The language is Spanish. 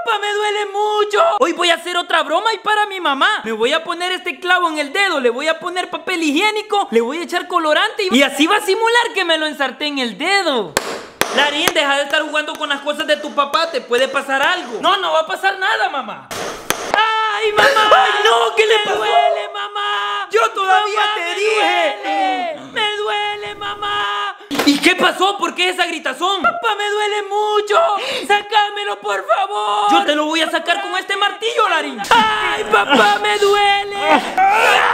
Papá, me duele mucho. Hoy voy a hacer otra broma y para mi mamá. Me voy a poner este clavo en el dedo, le voy a poner papel higiénico, le voy a echar colorante y así va a simular que me lo ensarté en el dedo. Larín, deja de estar jugando con las cosas de tu papá, te puede pasar algo. No, no va a pasar nada, mamá. ¡Ay, mamá! ¡Ay, no! ¿Qué le pasó? ¡Me duele, mamá! ¡Yo todavía te dije! ¡Me duele, mamá! ¿Y qué pasó? ¿Por qué esa gritazón? ¡Papá, me duele mucho! ¡Sácamelo, por favor! Yo te lo voy a sacar con este martillo, Larín. ¡Ay, papá, me duele!